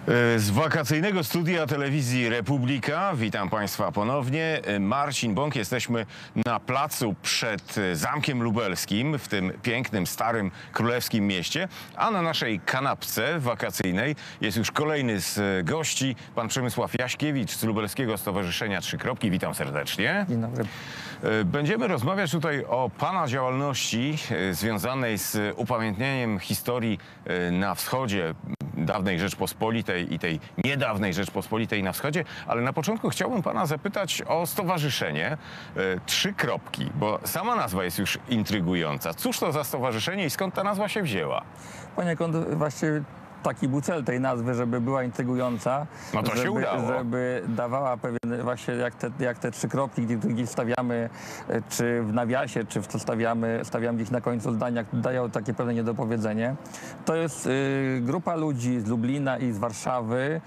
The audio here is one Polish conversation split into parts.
Z wakacyjnego studia telewizji Republika witam Państwa ponownie. Marcin Bąk, jesteśmy na placu przed Zamkiem Lubelskim w tym pięknym, starym, królewskim mieście, a na naszej kanapce wakacyjnej jest już kolejny z gości, pan Przemysław Jaśkiewicz z Lubelskiego Stowarzyszenia Trzy Kropki. Witam serdecznie. Dzień dobry. Będziemy rozmawiać tutaj o pana działalności związanej z upamiętnieniem historii na wschodzie dawnej Rzeczpospolitej i tej niedawnej Rzeczpospolitej na wschodzie, ale na początku chciałbym pana zapytać o stowarzyszenie Trzy Kropki, bo sama nazwa jest już intrygująca. Cóż to za stowarzyszenie i skąd ta nazwa się wzięła? Poniekąd właśnie taki był cel tej nazwy, żeby była intrygująca. No to się udało. Żeby dawała pewien, właśnie jak te trzy kropki, gdzieś stawiamy, czy w nawiasie, czy w co stawiamy gdzieś na końcu zdania, dają takie pewne niedopowiedzenie. To jest grupa ludzi z Lublina i z Warszawy,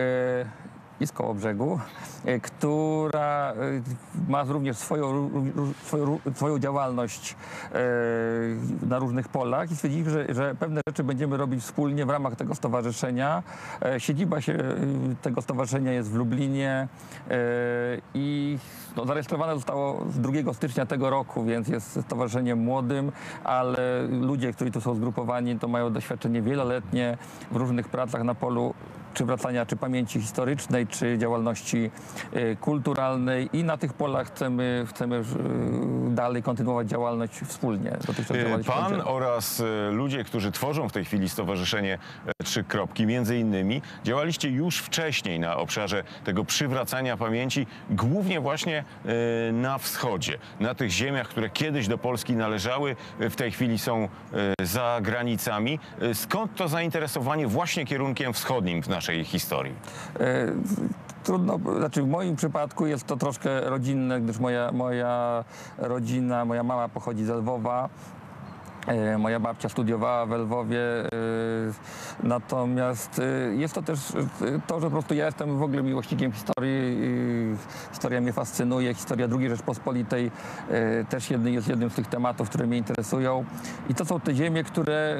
i z Kołobrzegu, która ma również swoją działalność na różnych polach i stwierdziliśmy, że pewne rzeczy będziemy robić wspólnie w ramach tego stowarzyszenia. Siedziba tego stowarzyszenia jest w Lublinie i zarejestrowane zostało z 2 stycznia tego roku, więc jest stowarzyszeniem młodym, ale ludzie, którzy tu są zgrupowani, to mają doświadczenie wieloletnie w różnych pracach na polu czy wracania, czy pamięci historycznej, czy działalności kulturalnej i na tych polach chcemy dalej kontynuować działalność wspólnie. Pan oraz ludzie, którzy tworzą w tej chwili Stowarzyszenie Trzy Kropki, między innymi, działaliście już wcześniej na obszarze tego przywracania pamięci, głównie właśnie na wschodzie, na tych ziemiach, które kiedyś do Polski należały, w tej chwili są za granicami. Skąd to zainteresowanie właśnie kierunkiem wschodnim w naszej historii? Trudno, znaczy w moim przypadku jest to troszkę rodzinne, gdyż moja rodzina, moja mama pochodzi z Lwowa. Moja babcia studiowała w Lwowie, natomiast jest to też to, że po prostu ja jestem w ogóle miłośnikiem historii. Historia mnie fascynuje, historia II Rzeczpospolitej też jest jednym z tych tematów, które mnie interesują. I to są te ziemie, które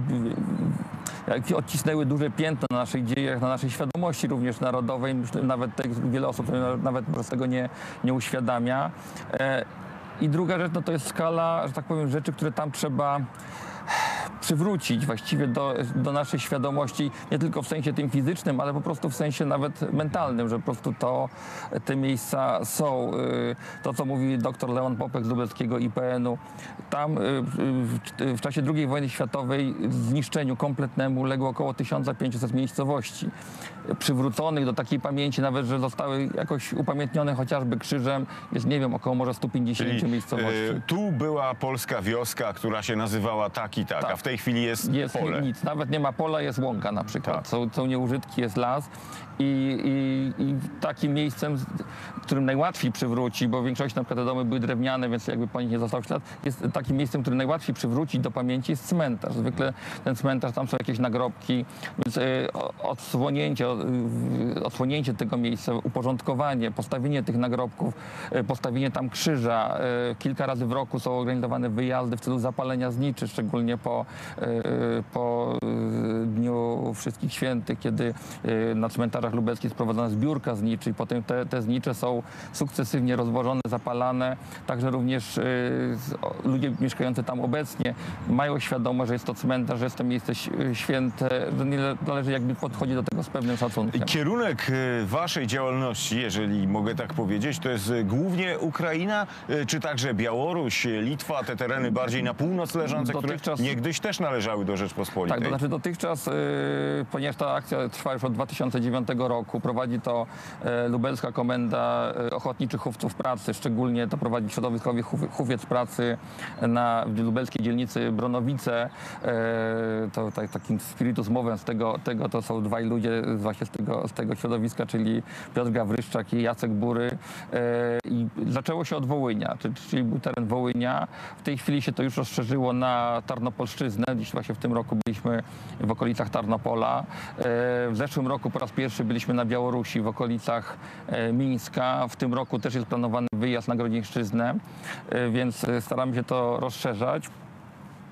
odcisnęły duże piętno na naszych dziejach, na naszej świadomości również narodowej. Nawet wiele osób nawet po prostu tego nie uświadamia. I druga rzecz, no to jest skala, że tak powiem, rzeczy, które tam trzeba przywrócić właściwie do naszej świadomości, nie tylko w sensie tym fizycznym, ale po prostu w sensie nawet mentalnym, że po prostu te miejsca są. To, co mówi dr Leon Popek z lubelskiego IPN-u, tam w czasie II wojny światowej zniszczeniu kompletnemu uległo około 1500 miejscowości, przywróconych do takiej pamięci, nawet że zostały jakoś upamiętnione chociażby krzyżem, jest, nie wiem, około może 150 miejscowości. Tu była polska wioska, która się nazywała tak i tak, a w tej chwili jest pole. Nic, nawet nie ma pola, jest łąka na przykład. Tak. Są nieużytki, jest las i takim miejscem, którym najłatwiej przywrócić, bo w większości na przykład te domy były drewniane, więc jakby po nich nie został ślad, jest takim miejscem, którym najłatwiej przywrócić do pamięci jest cmentarz. Zwykle ten cmentarz, tam są jakieś nagrobki, więc odsłonięcie tego miejsca, uporządkowanie, postawienie tych nagrobków, postawienie tam krzyża. Kilka razy w roku są organizowane wyjazdy w celu zapalenia zniczy, szczególnie po Dniu Wszystkich Świętych, kiedy na cmentarzach lubelskich jest prowadzona zbiórka zniczy i potem te znicze są sukcesywnie rozwożone, zapalane. Także również ludzie mieszkający tam obecnie mają świadomość, że jest to cmentarz, że jest to miejsce święte, że nie należy jakby podchodzić do tego z pewnym szacunkiem. Kierunek waszej działalności, jeżeli mogę tak powiedzieć, to jest głównie Ukraina, czy także Białoruś, Litwa, te tereny bardziej na północ leżące, które niegdyś też należały do Rzeczpospolitej? Tak, to znaczy dotychczas, ponieważ ta akcja trwa już od 2009 roku, prowadzi to Lubelska Komenda Ochotniczych Chówców Pracy, szczególnie to prowadzi środowiskowy Chówiec Pracy w lubelskiej dzielnicy Bronowice. To takim spiritus movens tego to są dwaj ludzie właśnie z tego środowiska, czyli Piotr Gawryszczak i Jacek Bury. I zaczęło się od Wołynia, czyli był teren Wołynia. W tej chwili się to już rozszerzyło na Tarnopolszczyznę. Dziś właśnie w tym roku byliśmy w okolicach Tarnopola. W zeszłym roku po raz pierwszy byliśmy na Białorusi, w okolicach Mińska. W tym roku też jest planowany wyjazd na Grodzieńszczyznę, więc staramy się to rozszerzać.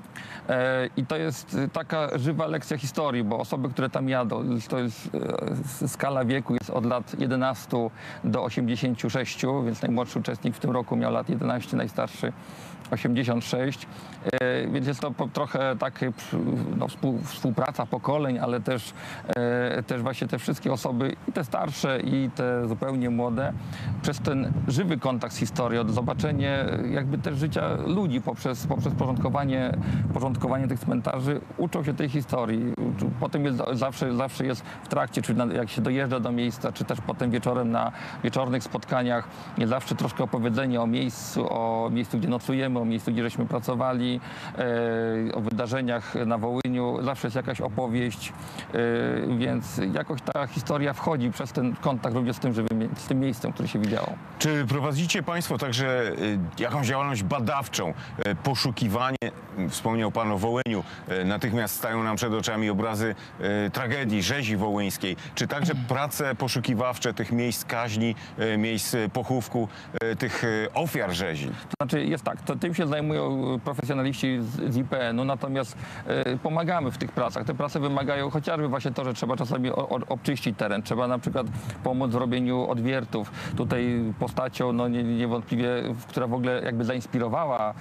I to jest taka żywa lekcja historii, bo osoby, które tam jadą, to jest skala wieku jest od lat 11 do 86, więc najmłodszy uczestnik w tym roku miał lat 11, najstarszy 86, więc jest to trochę takie no, współpraca pokoleń, ale też właśnie te wszystkie osoby, i te starsze, i te zupełnie młode, przez ten żywy kontakt z historią, zobaczenie jakby też życia ludzi poprzez porządkowanie tych cmentarzy, uczą się tej historii. Potem jest, zawsze jest w trakcie, czyli jak się dojeżdża do miejsca, czy też potem wieczorem na wieczornych spotkaniach, jest zawsze troszkę opowiedzenie o miejscu, gdzie nocujemy, o miejscu, gdzie żeśmy pracowali, o wydarzeniach na Wołyniu. Zawsze jest jakaś opowieść, więc jakoś ta historia wchodzi przez ten kontakt również z tym miejscem, które się widziało. Czy prowadzicie Państwo także jakąś działalność badawczą, poszukiwanie, wspomniał Pan o Wołyniu, natychmiast stają nam przed oczami obrazy tragedii rzezi wołyńskiej, czy także prace poszukiwawcze tych miejsc kaźni, miejsc pochówku, tych ofiar rzezi? To znaczy jest tak, tym się zajmują profesjonaliści z IPN-u, natomiast pomagamy w tych pracach. Te prace wymagają chociażby właśnie to, że trzeba czasami obczyścić teren, trzeba na przykład pomóc w robieniu odwiertów. Tutaj postacią no, niewątpliwie, która w ogóle jakby zainspirowała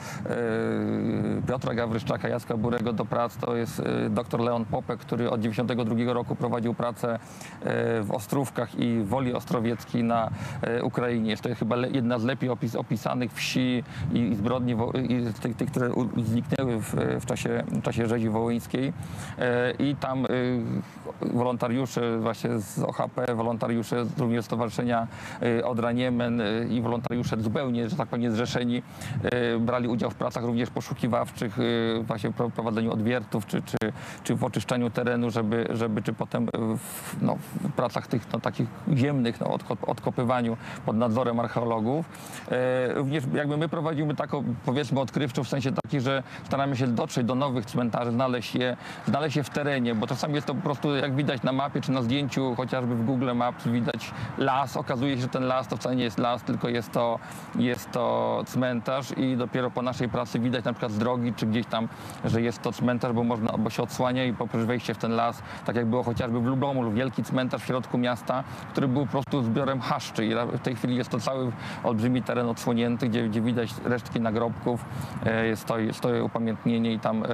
Piotra Gawryszczaka, Jacka Burego do prac, to jest dr Leon Popek, który od 1992 roku prowadził pracę w Ostrówkach i Woli Ostrowieckiej na Ukrainie. Jest to chyba jedna z lepiej opisanych wsi i zbrodni, tych, które zniknęły w czasie rzezi wołyńskiej. I tam wolontariusze właśnie z OHP, wolontariusze również Stowarzyszenia Odra Niemen i wolontariusze zupełnie, że tak powiem, niezrzeszeni brali udział w pracach również poszukiwawczych, właśnie w prowadzeniu odwiertów, czy w oczyszczaniu terenu, żeby czy potem w pracach tych no, takich ziemnych, no, odkopywaniu pod nadzorem archeologów. Również jakby my prowadzimy taką, powiedzmy, odkrywczą w sensie taki, że staramy się dotrzeć do nowych cmentarzy, znaleźć je w terenie, bo czasami jest to po prostu, jak widać na mapie, czy na zdjęciu, chociażby w Google Maps, widać las. Okazuje się, że ten las to wcale nie jest las, tylko jest to cmentarz i dopiero po naszej pracy widać na przykład z drogi, czy gdzieś tam, że jest to cmentarz, bo się odsłania i poprzez wejście w ten las, tak jak było chociażby w Lublomlu, wielki cmentarz w środku miasta, który był po prostu zbiorem chaszczy i w tej chwili jest to cały olbrzymi teren odsłonięty, gdzie widać resztki nagrobków, stoi upamiętnienie i tam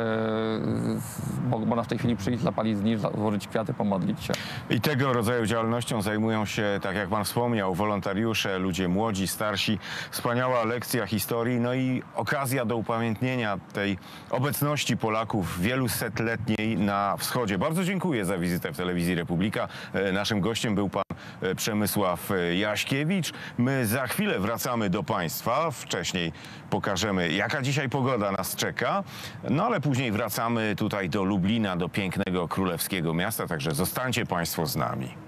można w tej chwili przyjść, zapalić znicz, złożyć kwiaty, pomodlić się. I tego rodzaju działalnością zajmują się, tak jak Pan wspomniał, wolontariusze, ludzie młodzi, starsi. Wspaniała lekcja historii, no i okazja do upamiętnienia tej obecności Polaków wielusetletniej na wschodzie. Bardzo dziękuję za wizytę w Telewizji Republika. Naszym gościem był Pan Przemysław Jaśkiewicz. My za chwilę wracamy do Państwa. Wcześniej pokażemy, jaka dzisiaj pogoda nas czeka. No ale później wracamy tutaj do Lublina, do pięknego królewskiego miasta. Także zostańcie Państwo z nami.